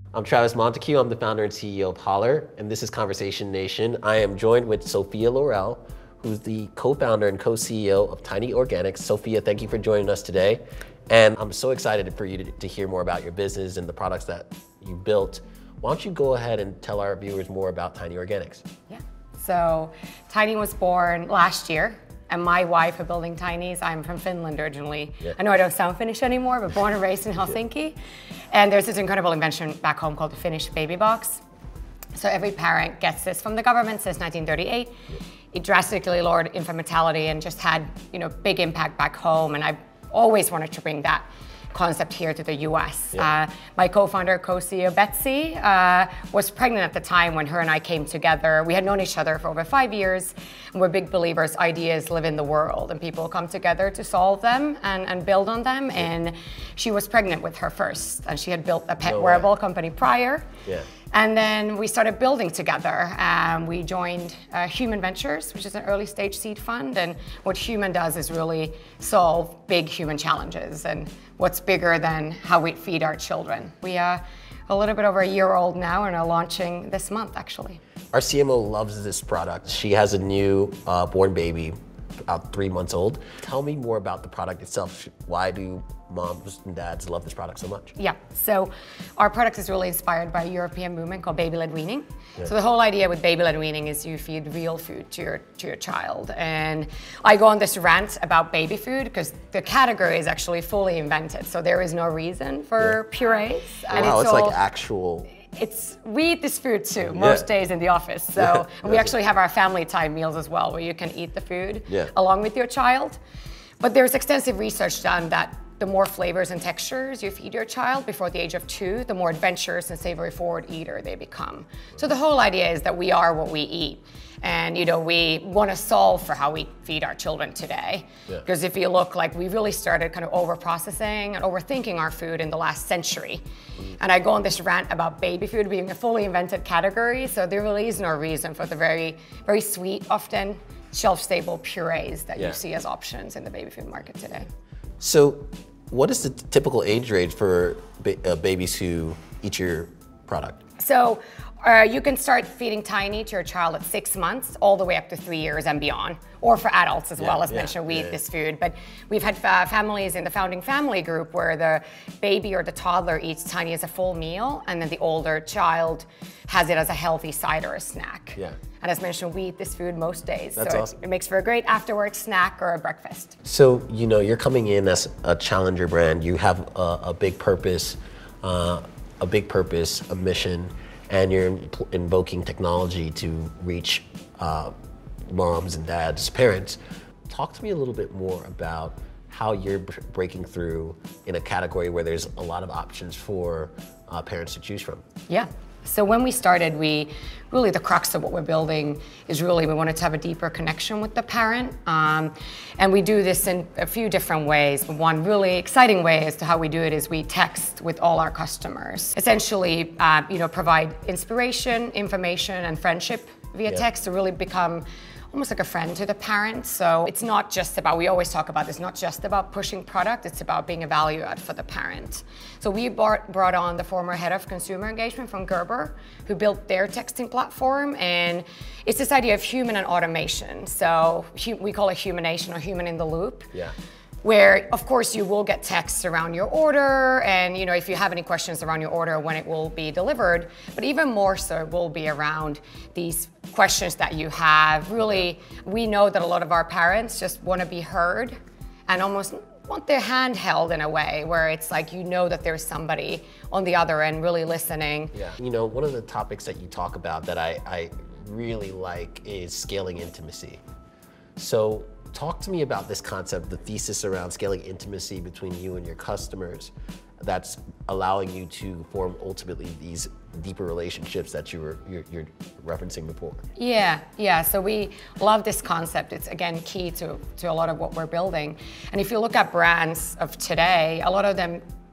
I'm Travis Montague. I'm the founder and CEO of Holler, and this is Conversation Nation. I am joined with Sofia Laurell, who's the co-founder and co-CEO of Tiny Organics. Sophia, thank you for joining us today. And I'm so excited for you to hear more about your business and the products that you built. Why don't you go ahead and tell our viewers more about Tiny Organics? Yeah, so Tiny was born last year. And my wife are building Tinies. I'm from Finland originally. Yeah. I know I don't sound Finnish anymore, but born and raised in Helsinki. And there's this incredible invention back home called the Finnish baby box. So every parent gets this from the government since 1938. It drastically lowered infant mortality and just had, big impact back home. And I always wanted to bring that concept here to the US. Yeah. My co-founder, co-CEO Betsy, was pregnant at the time when her and I came together. We had known each other for over 5 years, and we're big believers ideas live in the world and people come together to solve them and build on them. Yeah. And she was pregnant with her first, and she had built a pet wearable company prior. Yeah. And then we started building together. We joined Human Ventures, which is an early stage seed fund. And what Human does is really solve big human challenges. And what's bigger than how we feed our children. We are a little bit over a year old now and are launching this month, actually. Our CMO loves this product. She has a new born baby, about 3 months old. Tell me more about the product itself. Why do moms and dads love this product so much? Yeah, so our product is really inspired by a European movement called baby-led weaning. Yeah. So the whole idea with baby-led weaning is you feed real food to your child. And I go on this rant about baby food because the category is actually fully invented. So there is no reason for purees. And wow, it's like actual. We eat this food too, most days in the office. So we actually have our family time meals as well, where you can eat the food along with your child. But there's extensive research done that the more flavors and textures you feed your child before the age of 2, the more adventurous and savory forward eater they become. So the whole idea is that we are what we eat. And we want to solve for how we feed our children today. Because if you look, we really started kind of over-processing and overthinking our food in the last century. And I go on this rant about baby food being a fully invented category. So there really is no reason for the very, very sweet, often shelf-stable purees that you see as options in the baby food market today. So what is the typical age range for babies who eat your product? So you can start feeding Tiny to your child at 6 months, all the way up to 3 years and beyond, or for adults as well. As mentioned, we eat this food. But we've had families in the founding family group where the baby or the toddler eats Tiny as a full meal, and then the older child has it as a healthy side or a snack. Yeah. And as mentioned, we eat this food most days. That's awesome. It makes for a great after-work snack or a breakfast. So, you're coming in as a challenger brand. You have a big purpose, a mission, and you're invoking technology to reach moms and dads, parents. Talk to me a little bit more about how you're breaking through in a category where there's a lot of options for parents to choose from. Yeah. So when we started, really the crux of what we're building is we wanted to have a deeper connection with the parent. And we do this in a few different ways. One really exciting way as to how we do it is we text with all our customers. Essentially, provide inspiration, information, and friendship via text to really become almost like a friend to the parent. So it's not just about, we always talk about this, not just about pushing product, it's about being a value add for the parent. So we brought on the former head of consumer engagement from Gerber, who built their texting platform. And it's this idea of human and automation. So we call it humanation or human in the loop. Yeah. Where, of course, you will get texts around your order and, if you have any questions around your order, when it will be delivered, but even more so it will be around these questions that you have. Really, we know that a lot of our parents just want to be heard and almost want their hand held in a way where it's like, that there's somebody on the other end really listening. Yeah. One of the topics that you talk about that I really like is scaling intimacy. So talk to me about this concept, the thesis around scaling intimacy between you and your customers that's allowing you to form ultimately these deeper relationships that you're referencing before. Yeah. So we love this concept. It's again key to a lot of what we're building. And if you look at brands of today, a lot of them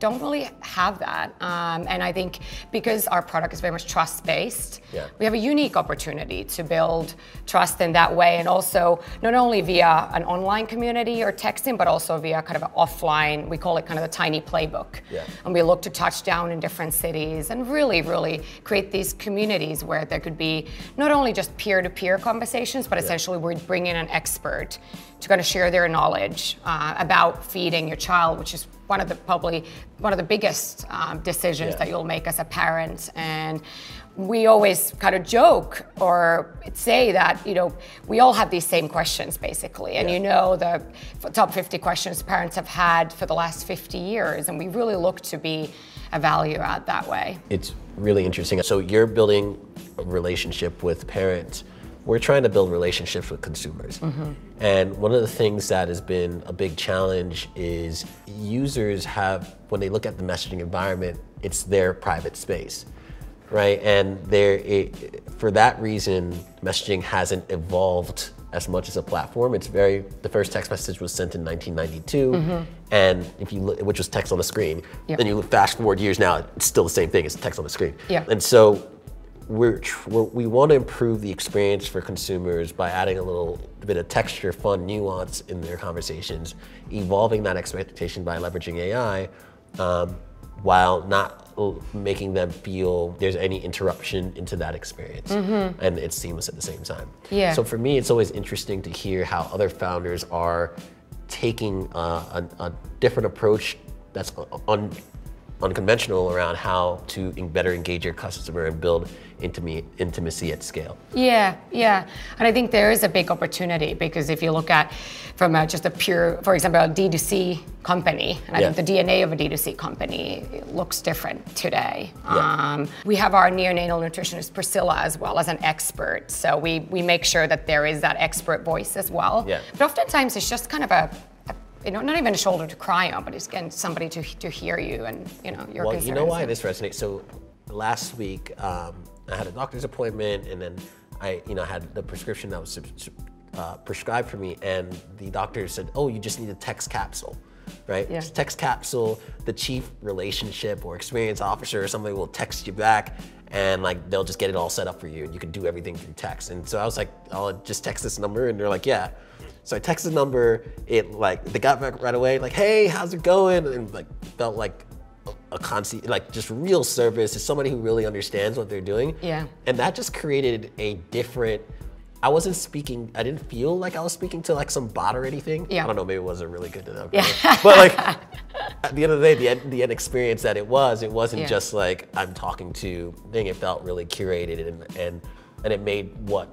don't really have that. And I think because our product is very much trust-based, we have a unique opportunity to build trust in that way, and also not only via an online community or texting, but also via kind of an offline, we call it kind of the tiny playbook. And we look to touch down in different cities and really, really create these communities where there could be not only just peer-to-peer conversations, but essentially we're bringing an expert to kind of share their knowledge about feeding your child, which is probably one of the biggest decisions that you'll make as a parent. And we always kind of joke or say that, we all have these same questions basically. And the top 50 questions parents have had for the last 50 years. And we really look to be a value add that way. It's really interesting. So you're building a relationship with parents. We're trying to build relationships with consumers. And one of the things that has been a big challenge is users have, when they look at the messaging environment, it's their private space, right? And for that reason, messaging hasn't evolved as much as a platform. The first text message was sent in 1992, and if you look, which was text on the screen, then you fast forward years now, it's still the same thing, it's text on the screen. And so, we want to improve the experience for consumers by adding a little bit of texture, fun, nuance in their conversations, evolving that expectation by leveraging AI, while not making them feel there's any interruption into that experience, and it's seamless at the same time. So for me, it's always interesting to hear how other founders are taking a different approach that's unconventional around how to better engage your customer and build intimacy at scale. And I think there is a big opportunity, because if you look at from just a pure, for example, a D2C company, and I think the DNA of a D2C company looks different today. We have our neonatal nutritionist Priscilla as well as an expert, so we make sure that there is that expert voice as well. But oftentimes it's just kind of not even a shoulder to cry on, but it's getting somebody to hear you and your concerns. You know why this resonates? So last week I had a doctor's appointment, and then I had the prescription that was prescribed for me, and the doctor said, "Oh, you just need a text capsule." Right? Text capsule, the chief relationship or experience officer or somebody will text you back, and they'll just get it all set up for you, and you can do everything through text. And so I was like, I'll just text this number, and they're like, yeah. So I texted the number, they got back right away, like, hey, how's it going? And felt like a just real service. It's somebody who really understands what they're doing. And that just created a different, I didn't feel like I was speaking to some bot or anything. I don't know, maybe it wasn't really good enough. But at the end of the day, the end experience that it wasn't just like I'm talking to thing. It felt really curated, and it made what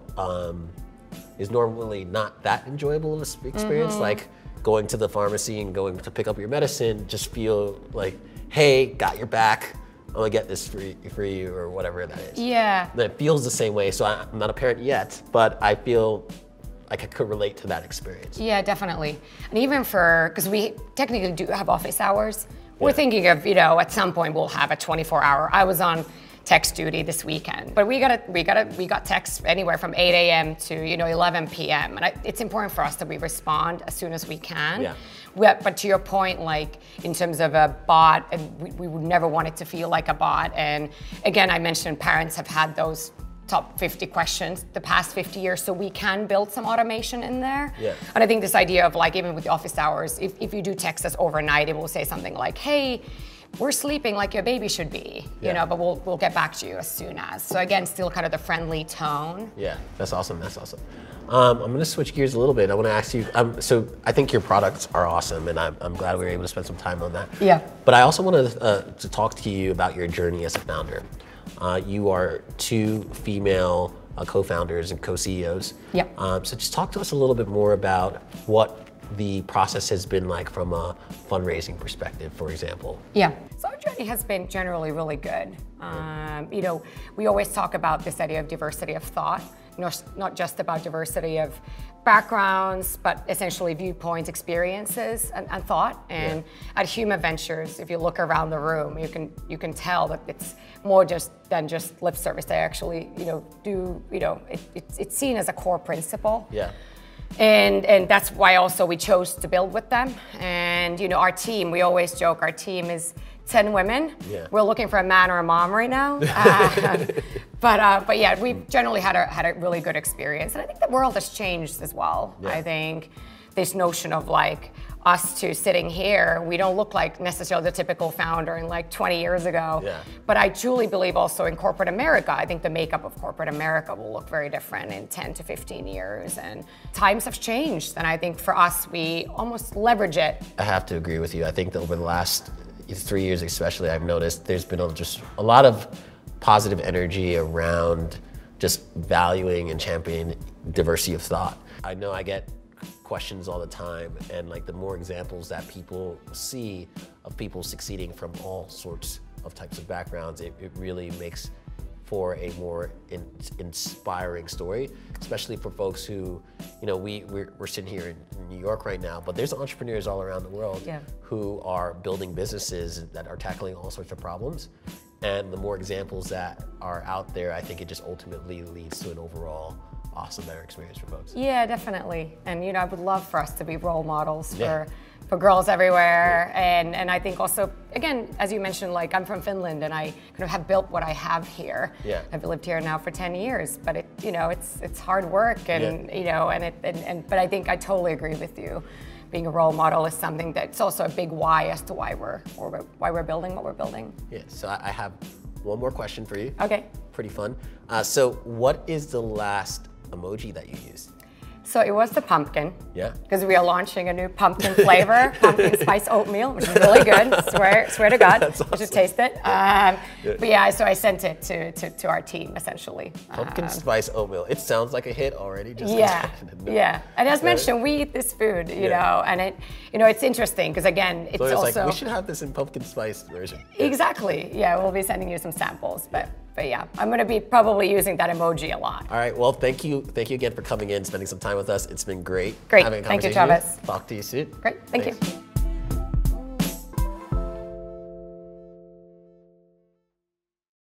is normally not that enjoyable of an experience, like going to the pharmacy and going to pick up your medicine, just feel like, hey, got your back, I'm gonna get this for you, or whatever that is. And it feels the same way. So I'm not a parent yet, but I feel like I could relate to that experience. Definitely. And even because we technically do have office hours, we're thinking of, at some point we'll have a 24-hour. I was on text duty this weekend, but we got texts anywhere from 8 a.m. to 11 p.m. And it's important for us that we respond as soon as we can. But to your point, in terms of a bot, and we would never want it to feel like a bot. And again, I mentioned parents have had those top 50 questions the past 50 years, so we can build some automation in there. And I think this idea of even with the office hours, if you do text us overnight, it will say something like, hey, we're sleeping like your baby should be, but we'll get back to you as soon as. So again, still kind of the friendly tone. That's awesome, I'm gonna switch gears a little bit. I wanna ask you, so I think your products are awesome, and I'm glad we were able to spend some time on that. But I also wanted to talk to you about your journey as a founder. You are two female co-founders and co-CEOs. So just talk to us a little bit more about what the process has been like from a fundraising perspective, for example. So our journey has been generally really good. We always talk about this idea of diversity of thought, not just about diversity of backgrounds, but essentially viewpoints, experiences, and thought. And at Human Ventures, if you look around the room, you can tell that it's more than just lip service. They actually, it's seen as a core principle. And that's why also we chose to build with them. And our team, we always joke, our team is 10 women. Yeah. We're looking for a man or a mom right now. But yeah, we generally had a really good experience. And I think the world has changed as well. Yeah. I think this notion of like us two sitting here, we don't look like necessarily the typical founder in like 20 years ago. Yeah. But I truly believe also in corporate America, I think the makeup of corporate America will look very different in 10 to 15 years. And times have changed. And I think for us, we almost leverage it. I have to agree with you. I think that over the last 3 years especially, I've noticed there's been just a lot of positive energy around just valuing and championing diversity of thought. I know I get questions all the time, and like the more examples that people see of people succeeding from all sorts of types of backgrounds, it really makes for a more inspiring story, especially for folks who, you know, we're sitting here in New York right now, but there's entrepreneurs all around the world who are building businesses that are tackling all sorts of problems. And the more examples that are out there, I think it just ultimately leads to an overall awesome, better experience for folks. Yeah, definitely. And you know, I would love for us to be role models for girls everywhere. And I think also, again, as you mentioned, like I'm from Finland and I kind of have built what I have here. Yeah. I've lived here now for 10 years, but it, you know, it's hard work and you know, but I think I totally agree with you. Being a role model is something that's also a big why as to why we're building what we're building. Yeah, so I have one more question for you. Okay. Pretty fun. So what is the last emoji that you used? So it was the pumpkin. Yeah. Because we are launching a new pumpkin flavor, pumpkin spice oatmeal, which is really good. Swear to God, That's awesome. You should taste it. But yeah, so I sent it to our team essentially. Pumpkin spice oatmeal. It sounds like a hit already. Just Yeah. And as mentioned, we eat this food, you know, and it, you know, it's interesting because again, it's so also like we should have this in pumpkin spice version. Exactly. Yeah, we'll be sending you some samples, but yeah, I'm going to be probably using that emoji a lot. All right. Well, thank you again for coming in, spending some time with us. It's been great. Great. Having a Thank you, conversation. Travis. Talk to you soon. Great. Thank you.